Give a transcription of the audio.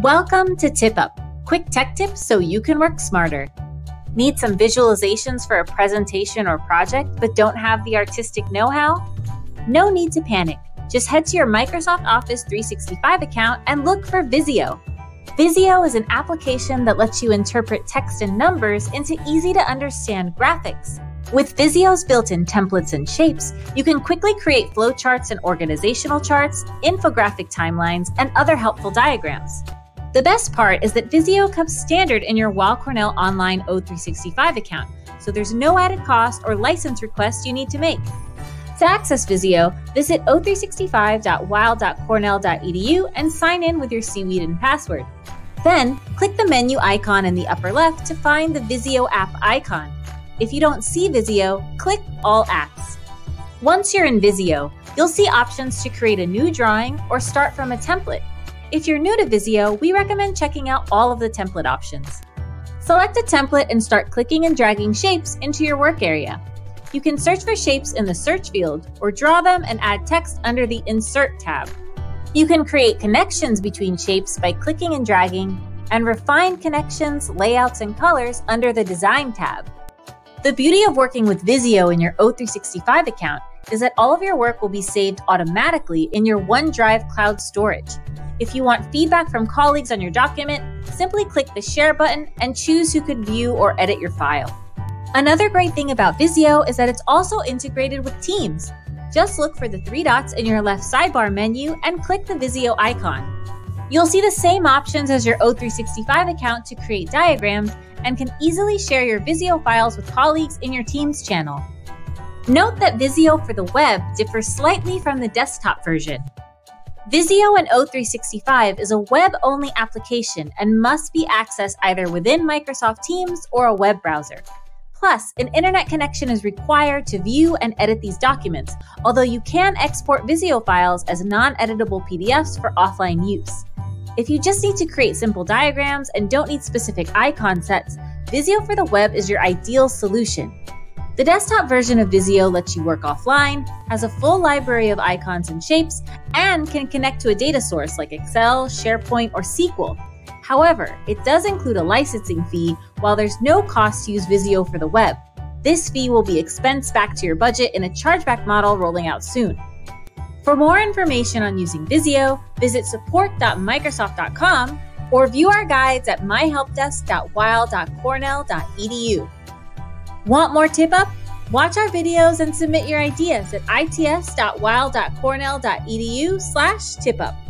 Welcome to TipUp, quick tech tips so you can work smarter. Need some visualizations for a presentation or project but don't have the artistic know-how? No need to panic. Just head to your Microsoft Office 365 account and look for Visio. Visio is an application that lets you interpret text and numbers into easy-to-understand graphics. With Visio's built-in templates and shapes, you can quickly create flowcharts and organizational charts, infographic timelines, and other helpful diagrams. The best part is that Visio comes standard in your Weill Cornell Online O365 account, so there's no added cost or license request you need to make. To access Visio, visit o365.weill.cornell.edu and sign in with your seaweed and password. Then, click the menu icon in the upper left to find the Visio app icon. If you don't see Visio, click All Apps. Once you're in Visio, you'll see options to create a new drawing or start from a template. If you're new to Visio, we recommend checking out all of the template options. Select a template and start clicking and dragging shapes into your work area. You can search for shapes in the search field or draw them and add text under the Insert tab. You can create connections between shapes by clicking and dragging, and refine connections, layouts, and colors under the Design tab. The beauty of working with Visio in your O365 account is that all of your work will be saved automatically in your OneDrive cloud storage. If you want feedback from colleagues on your document, simply click the Share button and choose who can view or edit your file. Another great thing about Visio is that it's also integrated with Teams. Just look for the three dots in your left sidebar menu and click the Visio icon. You'll see the same options as your O365 account to create diagrams and can easily share your Visio files with colleagues in your Teams channel. Note that Visio for the web differs slightly from the desktop version. Visio in O365 is a web-only application and must be accessed either within Microsoft Teams or a web browser. Plus, an internet connection is required to view and edit these documents, although you can export Visio files as non-editable PDFs for offline use. If you just need to create simple diagrams and don't need specific icon sets, Visio for the web is your ideal solution. The desktop version of Visio lets you work offline, has a full library of icons and shapes, and can connect to a data source like Excel, SharePoint, or SQL. However, it does include a licensing fee while there's no cost to use Visio for the web. This fee will be expensed back to your budget in a chargeback model rolling out soon. For more information on using Visio, visit support.microsoft.com or view our guides at myhelpdesk.weill.cornell.edu. Want more TipUp? Watch our videos and submit your ideas at its.weill.cornell.edu/tipup.